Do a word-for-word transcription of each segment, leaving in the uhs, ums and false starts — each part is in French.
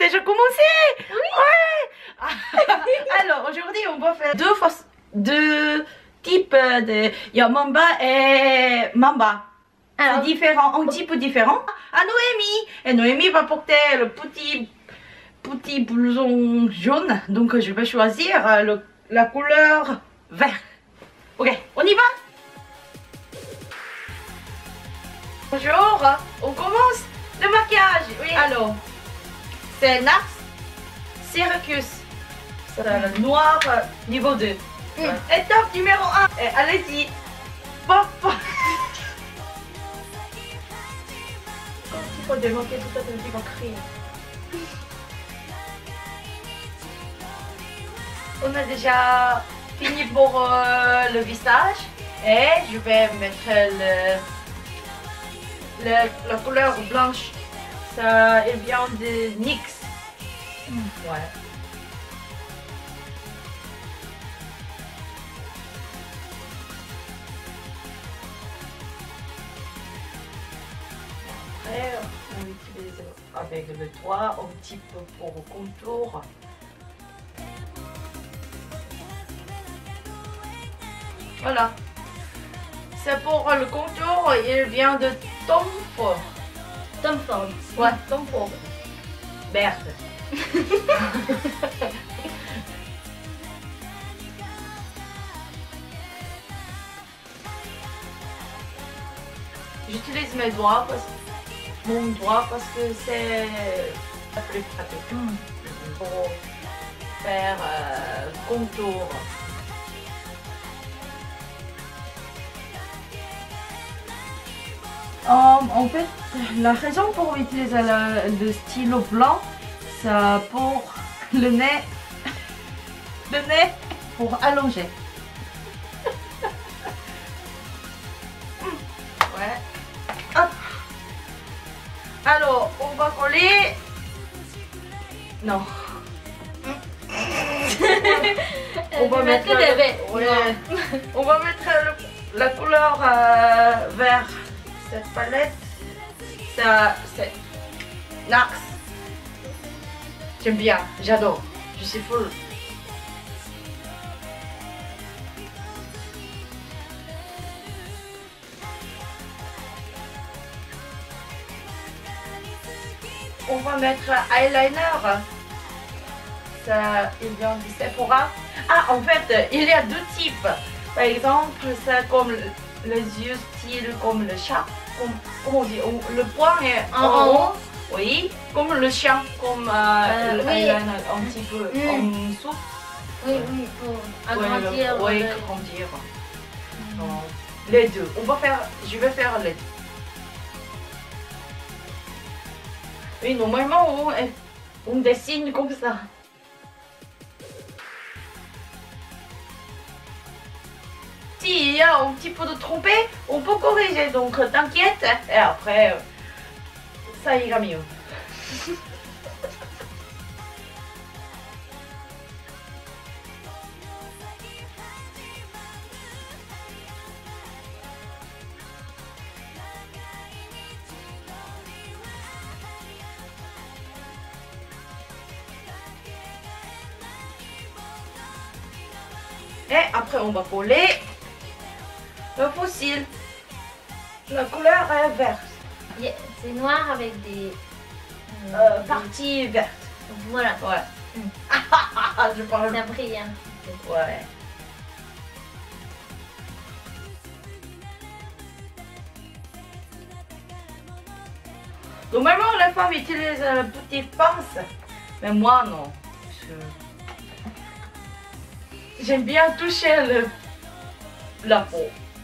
déjà commencé? Oui. Ouais. Alors aujourd'hui on va faire deux, deux types de... Il y a Mamba et Mamba. C'est différent, un petit peu différent. À Noémie. Et Noémie va porter le petit, petit blouson jaune. Donc je vais choisir le, la couleur vert. Ok, on y va? Bonjour, on commence le maquillage. Oui. Alors, c'est Nars Syracuse. C'est le noir niveau deux. Mm. Étape numéro un. Allez-y. Pop. Quand il faut démonter tout ça, tu vas crier. On a déjà fini pour euh, le visage. Et je vais mettre le, le, la couleur blanche. Ça elle vient de N Y X. Mm. Ouais. Après, on utilise avec le doigt un petit peu pour le contour. Voilà. C'est pour le contour, il vient de Tom Ford. Tom Ford. Ouais, Tom Ford. Merde. J'utilise mes doigts, parce, mon doigt parce que c'est plus pratique mm. pour faire euh, contour. Um, en fait, la raison pour utiliser le, le stylo blanc, c'est pour le nez, le nez pour allonger. Ouais. Hop. Alors, on va coller. Non. on va mettre le, ouais. on va mettre le, la couleur euh, vert. Cette palette, ça, c'est Nars. J'aime bien, j'adore, je suis full. On va mettre eyeliner. Ça, il vient du Sephora. Ah, en fait, il y a deux types. Par exemple, c'est comme les yeux style comme le chat. Comme, comment on dit, le poing est en haut, oui, comme le chien, comme euh, euh, le oui. eyeliner un petit peu mm. en dessous. Oui, oui, pour agrandir. Oui, le... agrandir. Mm. Les deux. On va faire, je vais faire les deux. Oui, normalement, on, on dessine comme ça. S'il y a un petit peu de trompé, on peut corriger, donc t'inquiète, et après, ça ira mieux. Et après, on va coller le fossile. La couleur est verte. Yeah, c'est noir avec des euh, euh, parties vertes. Voilà. Ouais. Mm. Je parle. Ça brille un petit peu. Ouais. Normalement, les femmes utilisent une petite pince, mais moi non. J'aime bien toucher le, la peau.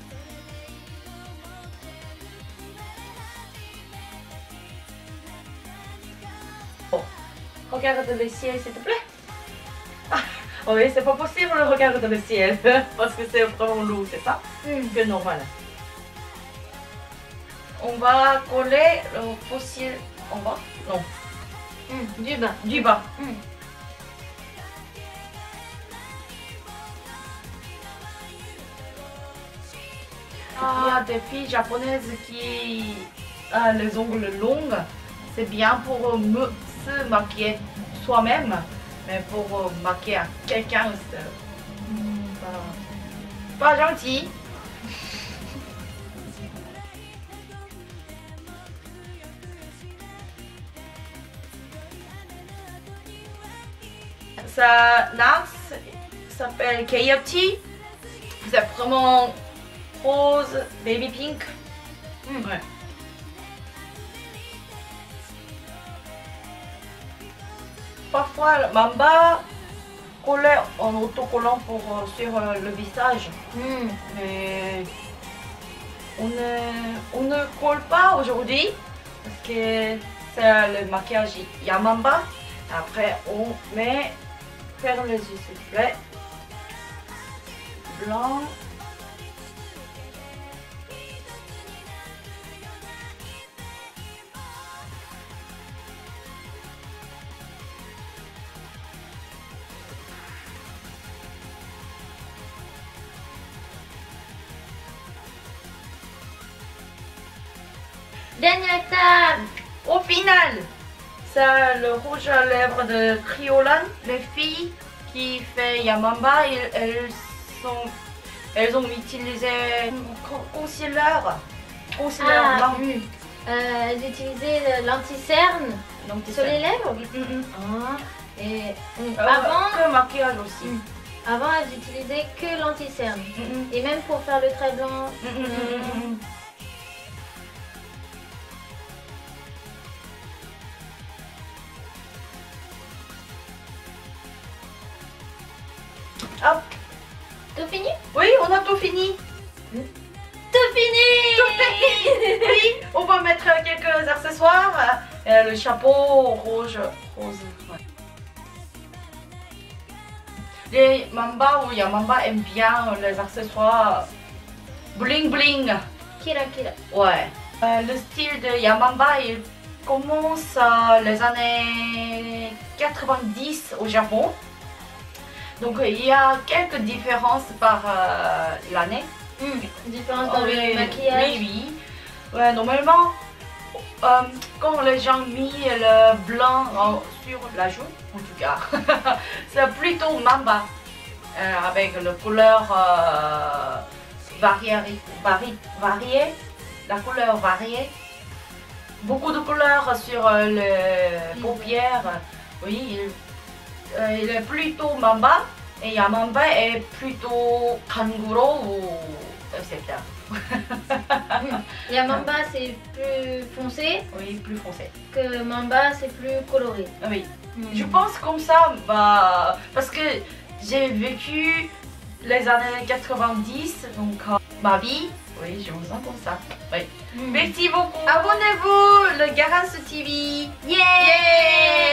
Oh. Regarde le ciel, s'il te plaît. Ah, oui, c'est pas possible de regarder le ciel parce que c'est vraiment lourd, c'est ça? Mm. Que normal. On va coller le fossile en bas. Non. Mm. Du bas. Du bas. Mm. Il y a des filles japonaises qui ont les ongles longs. C'est bien pour me se maquiller soi-même, mais pour euh, maquiller quelqu'un, c'est hmm, pas, pas gentil. Sa NARS s'appelle K F T. C'est vraiment rose, baby pink. Mm, ouais. Parfois, le Mamba collé en autocollant pour, euh, sur euh, le visage. Mm. Mais on ne, on ne colle pas aujourd'hui parce que c'est le maquillage Yamamba. Après, on met, ferme les yeux s'il vous plaît. Blanc. Dernière étape. Au final, c'est le rouge à lèvres de Kryolan. Les filles qui font Yamamba, elles, elles, sont, elles ont utilisé un concealer, concealer Ah, blanc. mm. Euh, j'ai utilisé l'anti-cerne Donc, sur les lèvres. Mm -mm. Ah, et Euh, avant, que maquillage aussi. Mm. avant j'utilisais que l'anti-cerne. Mm -mm. Et même pour faire le trait blanc. Mm -mm, mm -mm, mm. Hop. Tout fini? Oui, on a tout fini. Tout fini! Tout fini. Oui, on va mettre quelques accessoires. Euh, le chapeau rouge, rose. Ouais. Les Mamba ou Yamamba aiment bien les accessoires bling bling. Kira kira. Ouais. Euh, le style de Yamamba, il commence euh, les années quatre-vingt-dix au Japon. Donc il y a quelques différences par euh, l'année. Mm. Différence Oh, dans oui, le maquillage. Oui, oui. Ouais, normalement, euh, quand les gens mis le blanc en- sur la joue, en tout cas, c'est plutôt Mamba. Euh, avec la couleur euh, variée, vari- variée, la couleur variée. Beaucoup de couleurs sur euh, les paupières. Oui, il, euh, il est plutôt Mamba. Et Yamamba est plutôt Kanguro ou et cetera. Yamamba c'est plus foncé Oui, plus foncé. que Mamba c'est plus coloré. Oui. Mm. Je pense comme ça, bah, parce que j'ai vécu les années quatre-vingt-dix, donc euh, ma vie, oui, je vous sens comme ça. Oui. Mm. Merci beaucoup. Abonnez-vous, le Garance T V. Yeah!